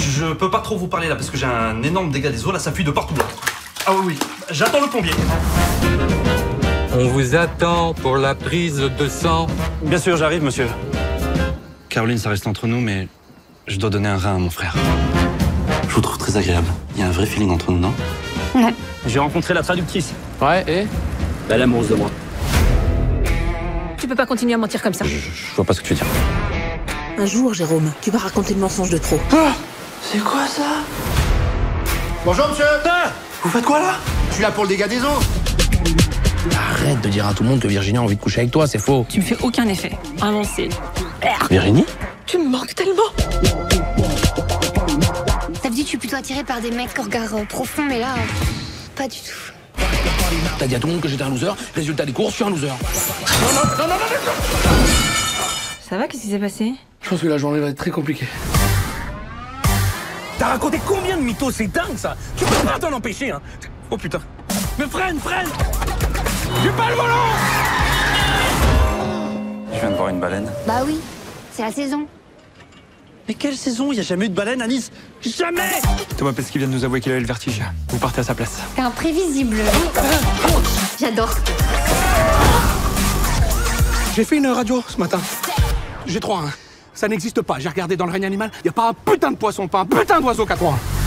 Je peux pas trop vous parler là parce que j'ai un énorme dégât des eaux, là ça fuit de partout là. Ah oui, j'attends le plombier. On vous attend pour la prise de sang. Bien sûr, j'arrive, monsieur. Caroline, ça reste entre nous, mais je dois donner un rein à mon frère. Je vous trouve très agréable. Il y a un vrai feeling entre nous, non? Non. J'ai rencontré la traductrice. Ouais, et Elle est amoureuse de moi. Tu peux pas continuer à mentir comme ça. Je vois pas ce que tu veux dire. Un jour, Jérôme, tu vas raconter le mensonge de trop. C'est quoi ça? Bonjour monsieur. Vous faites quoi là? Je suis là pour le dégât des eaux. Arrête de dire à tout le monde que Virginie a envie de coucher avec toi, c'est faux. Tu me fais aucun effet. Avancé. Virginie? Tu me manques tellement. D'habitude, je suis plutôt attirée par des mecs au regard profond, mais là, pas du tout. T'as dit à tout le monde que j'étais un loser, résultat des courses, je suis un loser. Ça va, qu'est-ce qui s'est passé? Je pense que la journée va être très compliquée. T'as raconté combien de mythos? C'est dingue ça! Tu peux pas t'en empêcher, hein! Oh putain! Mais freine! J'ai pas le volant! Je viens de voir une baleine. Bah oui, c'est la saison. Mais quelle saison? Y a jamais eu de baleine à Nice? Jamais! Thomas Pesquet vient de nous avouer qu'il avait le vertige. Vous partez à sa place. T'es imprévisible. J'adore. J'ai fait une radio ce matin. J'ai 3-1. Ça n'existe pas. J'ai regardé dans le règne animal, y a pas un putain de poisson, pas un putain d'oiseau qu'à 3-1.